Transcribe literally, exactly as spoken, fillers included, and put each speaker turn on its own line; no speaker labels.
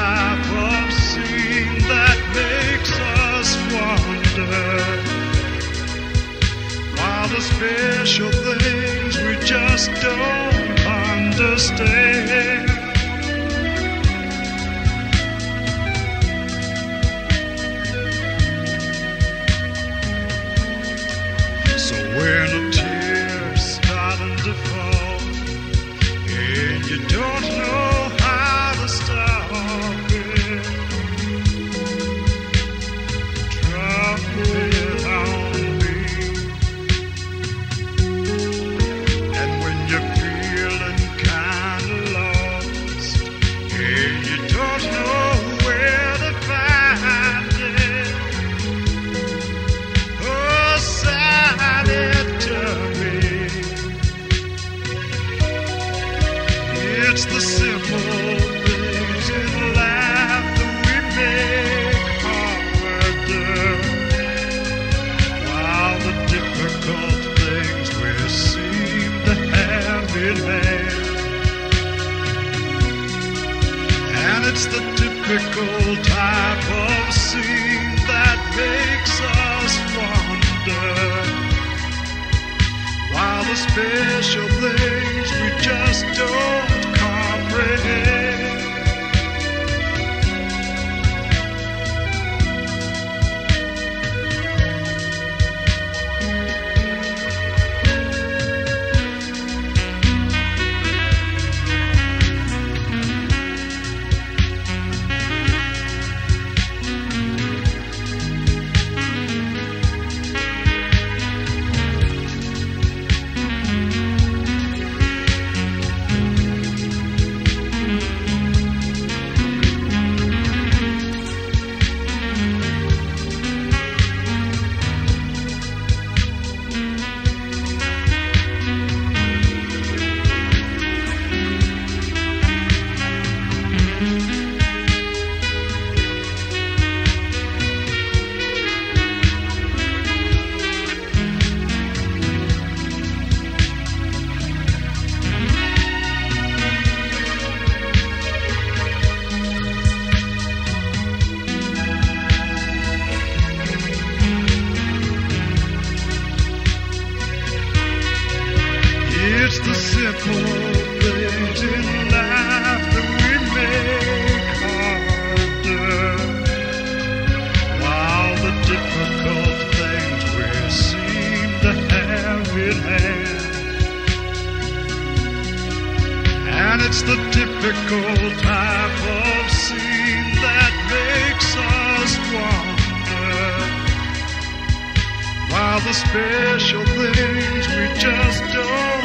type of scene that makes us wonder, while the special things we just don't understand. So when a tear's starting to fall and you don't know how to stop it, drop it on me. And when you're feeling kinda lost and you don't know where to find it, oh, sign it to me. It's the simple things in life that we make harder, while the difficult things we seem to have in hand. And it's the typical type of scene that makes us wonder, while the special things we just don't comprehend. It's the simple things in life that we make harder, while the difficult things we seem to have in hand. And it's the typical type of scene that makes us wonder, while the special things we just don't